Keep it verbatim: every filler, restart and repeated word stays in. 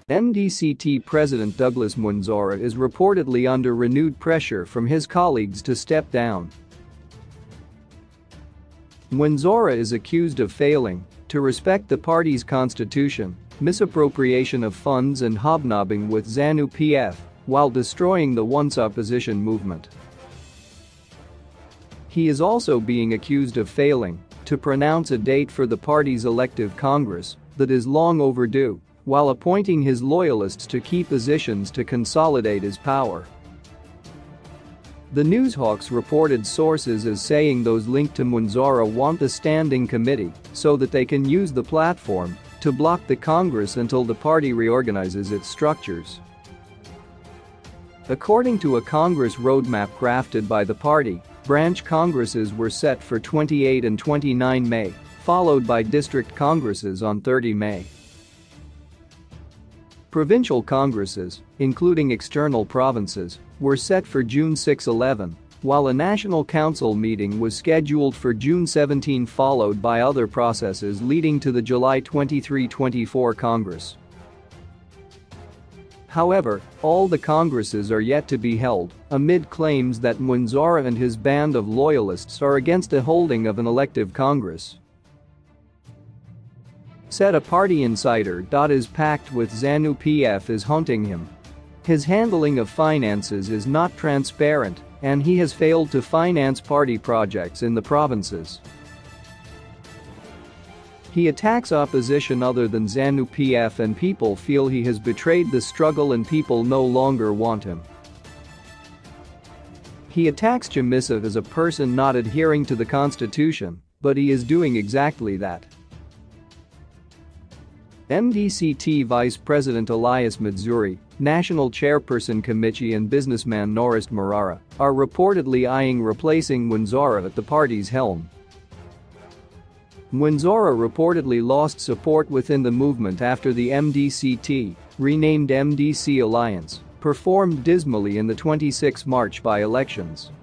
M D C T President Douglas Mwonzora is reportedly under renewed pressure from his colleagues to step down. Mwonzora is accused of failing to respect the party's constitution, misappropriation of funds and hobnobbing with ZANU-P F while destroying the once opposition movement. He is also being accused of failing to pronounce a date for the party's elective Congress that is long overdue, while appointing his loyalists to key positions to consolidate his power. The Newshawks reported sources as saying those linked to Mwonzora want the standing committee so that they can use the platform to block the Congress until the party reorganizes its structures. According to a Congress roadmap crafted by the party, branch congresses were set for twenty-eight and twenty-nine May, followed by district congresses on thirty May. Provincial congresses, including external provinces, were set for June sixth to eleventh, while a national council meeting was scheduled for June seventeenth, followed by other processes leading to the July twenty-third to twenty-fourth Congress. However, all the congresses are yet to be held, amid claims that Mwonzora and his band of loyalists are against the holding of an elective Congress. Said a party insider. Is packed with ZANU-P F is haunting him. His handling of finances is not transparent, and he has failed to finance party projects in the provinces. He attacks opposition other than ZANU-P F, and people feel he has betrayed the struggle and people no longer want him. He attacks Chamisa as a person not adhering to the constitution, but he is doing exactly that. M D C T Vice President Elias Matsuri, National Chairperson Kamichi and businessman Norris Marara are reportedly eyeing replacing Mwonzora at the party's helm. Mwonzora reportedly lost support within the movement after the M D C T, renamed M D C Alliance, performed dismally in the twenty-six March by-elections.